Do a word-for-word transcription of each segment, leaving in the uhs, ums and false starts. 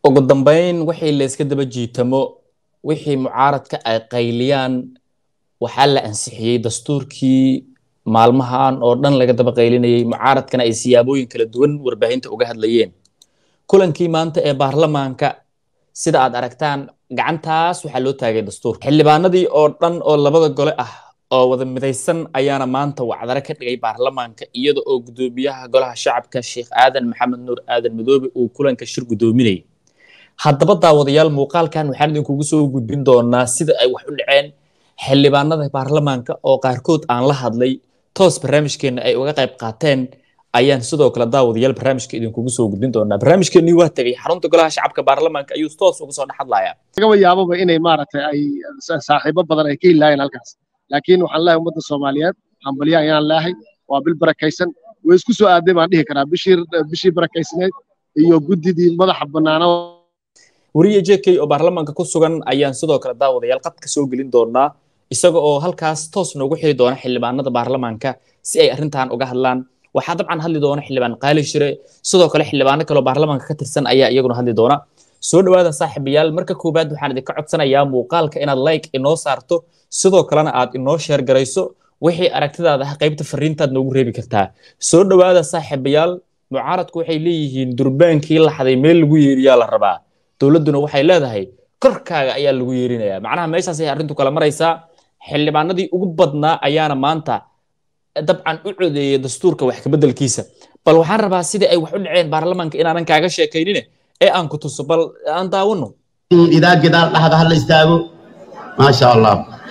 ugu dambeyn wixii la iska daba jiitamo wixii mucaaradka ay qayliyaan waxaa la ansixiyay dastuurkii maalmahan oo dhan laga daba qaylinayay mucaaradkana ay siyaabooyin kala duwan warbaahinta uga hadlayeen kulankii maanta ee baarlamaanka sida aad aragtaan gacantaas waxaa loo taagay dastuurka xildhibaanadii oo dhan oo labada gole ah oo wada midaysan ayaana maanta wacdara ka dhigay baarlamaanka iyada oo gudoomiyaha golaha shacabka Sheekh Aadan Maxamed Nuur Aadan Madoobe uu kulanka shir gudoominayay haddaba daawadayaal muuqaalkan waxaan idinkugu soo gudbin doonaa sida ay wax u dhaceen xildhibaanada baarlamaanka oo qaarkood aan la hadlay toos barnaamijkeena ay uga qayb qaateen ayaan sidoo kale daawadayaal barnaamijka idinkugu soo gudbin doonaa barnaamijkeeni waa tagay xarunta golaha shacabka baarlamaanka ayuu toos uga soo dhaxadlayaa laga yaababa inay maaragtay ay saaxiibo badan ay ka ilaayeen halkaas laakiin waxaan leeyahay ummadda Soomaaliyeed hambalyo ayaan leeyahay waa bil barakaysan way isku soo aaday baan dhihi karaa bishii bishii barakaysaneed iyo gudidii madaxa banaana wariye J K oo baarlamaanka ku sugan ayaan sidoo kale daawadayaal qadka soo gelin doonaa isaga oo halkaas toos noogu xiri doona xildhibaanada baarlamaanka si ay arrintan uga hadlaan waxa dabcan hadli doona xildhibaan Qaali Shire sidoo kale xildhibaano kale oo baarlamaanka ka tirsan ayaa iyaguna hadli doona soo dhawaada saaxiibayaal marka koobaad waxaan idinka codsanayaa muuqaalka inaad like inoo saarto sidoo kalena aad inoo share garayso wixii aragtidaada qaybta fariintaad noogu reebi kartaa soo dhawaada saaxiibayaal mucaaradku waxay leeyihiin durbaankii la xaday meel lagu yeeriyaa la rabaa dawladuna waxay leedahay korkaaga ayaa lagu yeerinayaa macnaha meeshaas ay arrintu kala maraysaa xildhibaanadii ugu badnaa ayaana maanta dabcan u codeeyay dastuurka wax ka bedelkiisa bal waxaan rabaa sidii ay wax u dhaceen baarlamaanka inaanan kaaga sheekaynin ee aan ku tuso bal aan daawano idaa gidaal dhaxda hal istaago ma sha Allah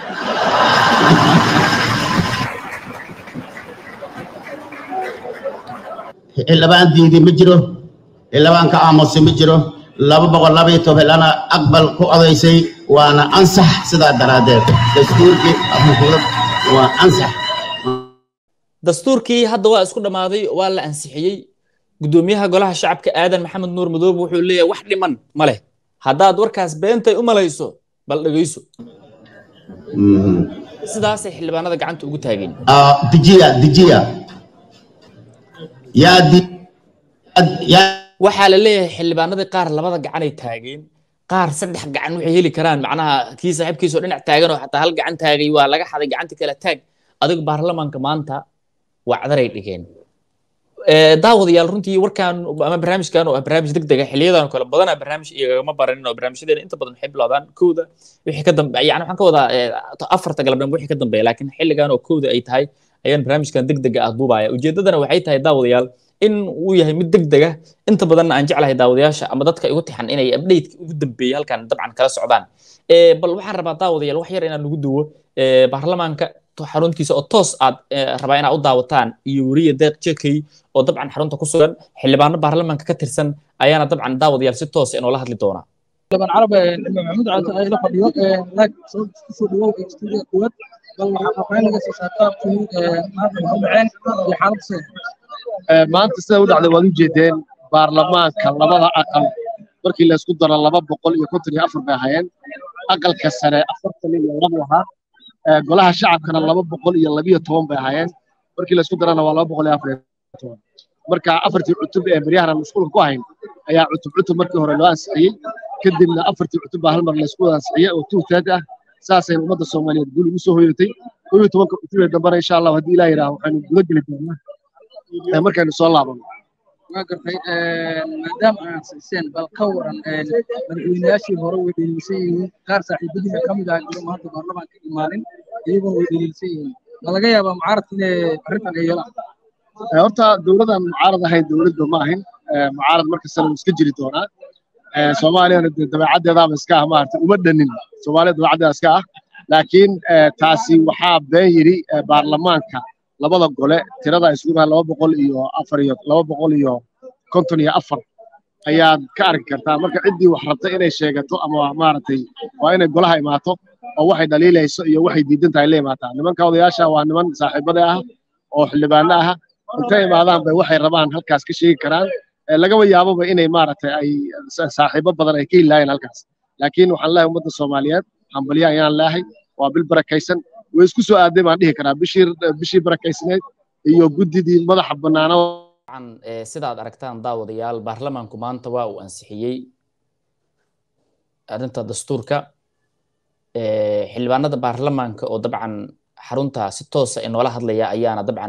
xildhibaan diiday ma jiro xildhibaan ka aamusay ma jiro laba boqol laba iyo toban lana aqbal ku odaysay waana ansax sida daraadeed dastuurkii xukuumad waa ansax dastuurkii hadda waa isku dhamaaday waa la ansixiyay gudoomiyaha golaha shacabka Aadan Maxamed Nuur Madoobe wuxuu leeyahay wax dhiman ma leh haddaad warkaas beentay u malayso bal dhageyso sidaas ay xildhibaanada gacanta ugu taageen ah dijiya dijiya yaa di yaa waxaa la leeyahay xildhibaanada qaar labada gacan ay taageen qaar saddex gacan waxay heli karaan macnaha kii saaxiibkiisa dhinac taagan oo xataa hal gacan taagay waa laga xaday gacanta kala taag adiga baarlamaanka maanta waa cadaray dhigeen ee daawadayaal runtii warkaan ama barnaamijkan oo barnaamij degdeg ah xiliyadan kala badan barnaamij iyagama baranin oo barnaamijyadeena inta badan waxay bilaabaan kooda wixii ka dambeeyay yani waxaan ka wadaa afarta galabnimo wixii ka dambeeyay laakiin xiligan oo kooda ay tahay ayaan barnaamijkan degdeg ah duubaya ujeedadana waxay tahay daawadayaal in uu yahay mid degdeg ah inta badan aan jeclahay daawadayaasha ama dadka igu tixan inay update ugu dambeeyay halkan dabcan kala socdaan ee bal waxaan rabaa daawadayaal wax yar inaan ugu duwo ee baarlamaanka xaruntiisa oo toos aad rabaa inaad u daawataan iyo wariye Deeq J K oo dabcan xarunta ku sugan xildhibaano baarlamaanka ka tirsan ayaana dabcan daawadayaal si toos ah inoo la hadli doona xildhibaan Carab Maxamed Cali ay la fadhiyo ee laag soo dhawow ee studio kuwad bal waxa qeynaysa soo saartaa ee maanta waxu dhaceen iyo xaaladda maanta sida u dhacday waad u jeedeen baarlamaanka labada aqal markii la isku daro laba boqol iyo konton iyo afar bay hayeen aqalka sare afartan iyo laba ahaa golaha shacabkana laba boqol iyo laba iyo toban bay hayeen markii la isku darana waa laba boqol iyo afar iyo toban marka afartii cutub ee baryahan mashquul ku hayn ayaa cutub cutub markii hore loo ansixiyay kadibna afartii cutub baa hal mar la isku ansixiyay oo tuutaad ah saasay ummadda Soomaaliyeed guul ugu soo hoyatay koob iyo toban cutub ee dambe insha Allah hadii Ilaahay yiraahdo waxaan guula gali doonaa markaan soo laabano waa gartay maadaama aan ansixiyeen bal ka waran madaxweynayaashii hore way dhaliilsan yihiin qaar saaxiibadiisa ka mid ah iyo maanta baarlamaanka imaanin iyagoo way dhaliilsan yihiin ma laga yaabaa mucaaradka inay arrintan ay yeelaan horta dowladan mucaarad ahayn dowladda ma ahayn mucaarad marka sano iska jiri doonaa Soomaaliyana dabeecaddeedaaba iska ah maartay uma dhanin Soomaaliyada dabeecaddeeda iska ah laakiin taasi waxaa been yiri baarlamaanka labada gole tirada isugu tahay laba boqol iyo afar iyo laba boqol iyo konton iyo afar ayaad ka arki kartaa marka ciddii wax rabtay inay sheegato ama maaragtay waa inay golaha imaato oo waxay dhaliilayso iyo waxay diidan tahay la imaataa nimanka odayaasha waa niman saaxiibada ah oo xildhibaano ah intay imaadaan bay waxay rabaan halkaas ka sheegi karaan laga yaababa inay maaragtay ay saaxiibo badan ay ka ilaayeen halkaas laakiin waxaan leeyahay ummadda Soomaaliyeed hambalyo ayaan leeyahay waa bil barakaysan way isku soo aaday baan dhihi karaa bishii bishii barakaysaneed iyo gudidii madaxa banaana sida aad aragtaan daawadayaal baarlamaanku maanta waa uu ansixiyay arrinta dastuurka xildhibaanada baarlamaanka oo dabcan xarunta si toos ah inoola hadlaya ayaana dabcan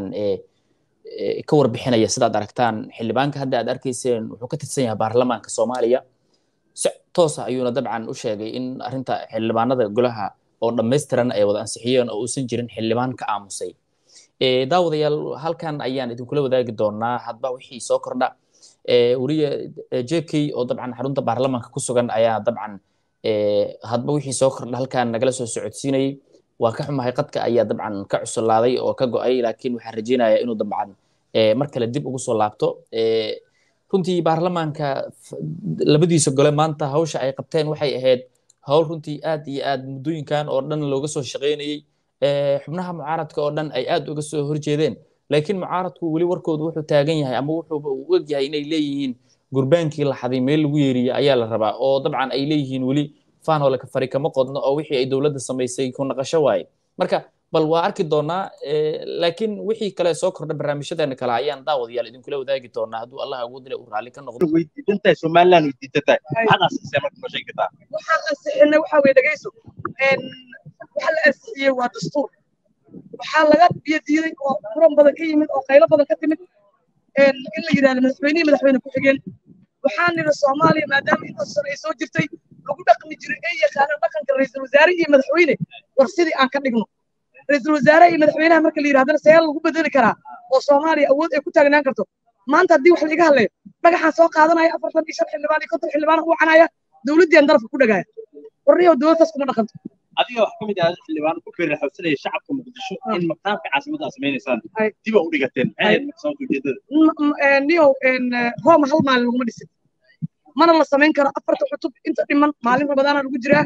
ka warbixinaya sidaad aragtaan xildhibaanka hadda aad arkayseen wuxuu ka tirsan yahay baarlamaanka Soomaaliya si toos ah ayuuna dabcan u sheegay in arrinta xildhibaanada golaha oo dhameystiran ay wada ansixiyeen oo uusan jirin xildhibaan ka aamusay ee daawadayaal halkan ayaan idin kula wadaagi doonaa hadba wixii soo kordha ee wariye J K oo dabcan xarunta baarlamaanka ku sugan ayaa dabcan ee hadba wixii soo kordha halkan nagala soo socodsiinay waa ka xumahay qadka ayaa dabcan ka cuslaaday oo ka go'ay laakiin waxaan rajeynayaa inuu dabcan ee mar kale dib ugu soo laabto ee runtii baarlamaanka labadiisa gole maanta hawsha ay qabteen waxay ahayd hawl runtii aad iyo aad muddooyinkan oo dhan looga soo shaqeynayay ee xubnaha mucaaradka oo dhan ay aad uga soo horjeedeen laakiin mucaaradku wali warkoodu wuxuu taagan yahay ama wuxuu u og yahay inay leeyihiin gurbaankii la xaday meel lagu yeeriyo ayaa la rabaa oo dabcan ay leeyihiin wali faan oo la ka fari kama qodno oo wixii ay dawladda samaysay ku naqasho waaye marka bal waa arki doonaa laakiin wixii kale soo kordha barnaamijyadeena kale ayaan daawadayaal idinkula wadaagi doonaa hadduu allah ugu dilay uu raalli ka noqdo weydiidantahay somaliland weydiidantahay maxaad asisay marka ma sheegi kartaa waxaan ansixinay waxaa weye dhegayso waxa la ansixiyey waa dastuur waxaa laga biyo diiday oo muran badan ka yimid oo qaylo badan ka timid in la yidhahdo madaxweynihii madaxweyne ku xigeen waxaan nidhi soomaaliya maadaama intaas sano ay soo jirtay lagu dhaqmi jiray ay yaqaanaan dhaqanka ra'iisul wasaare iyo madaxweyne war sidii aan ka dhigno ra'iisul wasaare iyo madaxweynaha marka la yidhahdana see lagu bedeli karaa oo soomaaliya awood ay ku taagnaan karto maanta haddii wax laiga hadlayo dhagaxaan soo qaadanaya afartan iyo shan xildhibaan iyo konton xildhibaan u canaya dowladdii aan darafka ku dhagaaya warniyow dowladdaas kuma dhaqanto adiga wax ka mid ah xildhibaan ku beeri xawsanaya shacabka muqdisho in maqaamka caasimada aad samaynaysaan dib u dhigateen maxay soo ujeedada niyow rooma hal maalin laguma dhisin mana la samayn karo afarta cutub inta dhiman maalin rabadaana lagu jiraa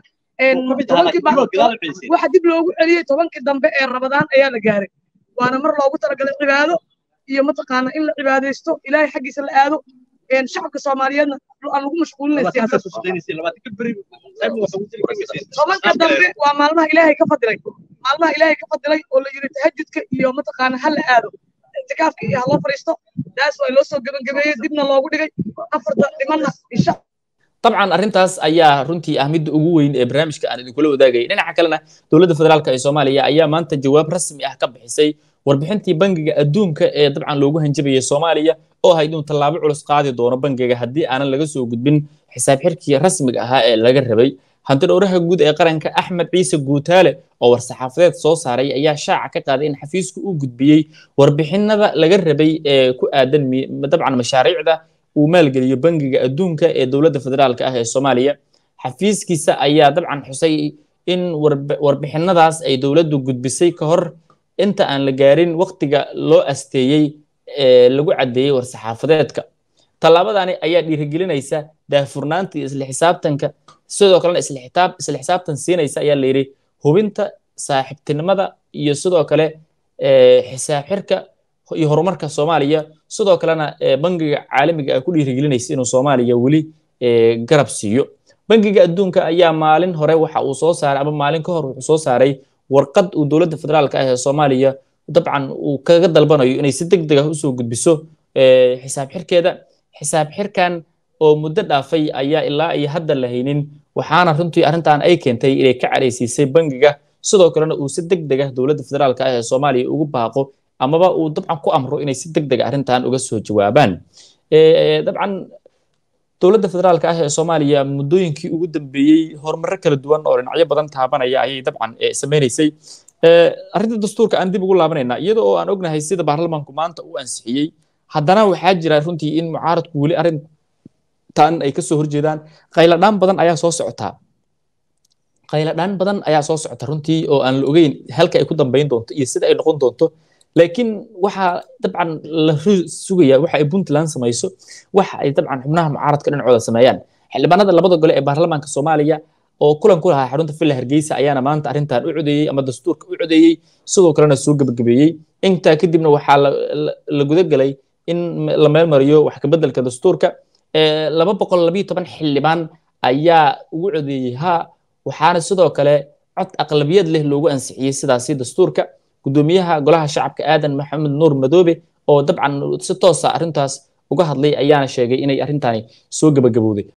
waxa dib loogu celiyey tobankii dambe ee rabadaan ayaa la gaaray waana mar loogu talagalay cibaado iyo mataqaana in la cibaadaysto ilaahay xaggiisa la aado shacabka soomaaliyeedna aan lagu mashquulinay tobanka dambe waa maalmaha ilaahay ka fadilay maalmaha ilaahay ka fadilay oo la yiri tahajjudka iyo mataqaana ha la aado itikaafka iyo ha loo fariisto taas waa loo soo gabagabeeyey dibna loogu dhigay afarta dhimanna insha طبعا arrintaas ayaa runtii ah mid ugu weyn ee barnaamijka aan idin kula wadaagay dhinaca kalena dawladda federaalka ee Soomaaliya ayaa maanta jawaab rasmi ah ka bixisay warbixintii bangiga adduunka ee dabcan loogu hanjabayay Soomaaliya oo ahayd inuu tallaabo culus qaadi doono bangiga haddii aanan laga soo gudbin xisaab xirkii rasmiga ahaa ee laga rabay hanti dhowraha guud ee qaranka Axmed Ciise Guutaale oo war-saxaafadeed soo saaray ayaa shaaca ka qaaday in xafiisku uu gudbiyey warbixinada laga rabay ee ku aadan dabcan mashaariicda uu maalgeliyo bangiga adduunka ee dawladda federaalka ah ee Soomaaliya xafiiskiisa ayaa dabcan xusay in warbixinadaas ay dawladdu gudbisay ka hor inta aan la gaarin waqtiga loo asteeyay ee lagu cadeeyay war-saxaafadeedka tallaabadani ayaa dhiirigelinaysa daahfurnaanta iyo isla xisaabtanka sidoo kalena isla xisaab isla xisaabtan siinaysa ayaa la yiri hubinta saaxiibtinimada iyo sidoo kale ee xisaab xirka iyo horumarka Soomaaliya sidoo kalena bangiga caalamiga ah ku dhiirigelinaysa inuu Soomaaliya wali garab siiyo bangiga adduunka ayaa maalin hore waxa uu soo saaray ama maalin ka hor wuxuu soo saaray warqad uu dawladda federaalka ah ee Soomaaliya dabcan uu kaga dalbanayo inay si degdeg ah u soo gudbiso xisaab xirkeeda xisaab xirkan oo muddo dhaafay ayaa ilaa ay hadda la haynin waxaana runtii arrintan ay keentay inay ka careysiisay bangiga sidoo kalena uu si degdeg ah dawladda federaalka ah ee Soomaaliya ugu baaqo amaba uu dabcan ku amro inay si degdeg ah arrintan uga soo jawaabaan ee dabcan dawladda federaalka ah ee Soomaaliya muddooyinkii ugu dambeeyay horumar kala duwan oo dhinacyo badan taabanaya ayay dabcan sameeysay ee arrinta dastuurka aan dib ugu laabanayna iyadoo oo aan ognahay sida baarlamaanku maanta uu ansixiyay haddana waxaa jira runtii in mucaaradku wali arrintan ay ka soo horjeedaan qayladhaan badan ayaa soo socota qayladhaan badan ayaa soo socota runtii oo aan la ogeyn halka ay ku dambeyn doonto iyo sida ay noqon doonto laakiin waxa dabcan la sugaya waxa ay Puntland samayso waxa ay dabcan xubnaha mucaaradka dhinacooda sameeyaan xildhibaanada labada gole ee baarlamaanka Soomaaliya oo kulan ku lahaa xarunta Villa Hargeysa ayaana maanta arrintan u codeeyay ama dastuurka u codeeyay sidoo kalena soo gabagabeeyay inta kadibna waxa la guda galay in la meel mariyo wax ka bedelka dastuurka ee laba boqol laba iyo toban xildhibaan ayaa ugu codeeyay ha waxaana sidoo kale cod aqlabiyad leh loogu ansixiyay sidaasi dastuurka gudoomiyaha golaha shacabka aadan maxamed nuur madoobe oo dabcan si toos ah arrintaas uga hadlay ayaana sheegay inay arrintani soo gabagabowday